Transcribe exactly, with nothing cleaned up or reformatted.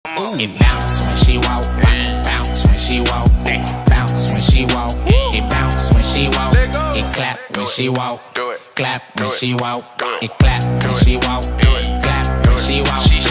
It bounce when she walk, bounce when she walk, bounce when she walk. It bounce when she walk, it clap when she walk, clap when she walk, it clap when she walk, clap when she walk.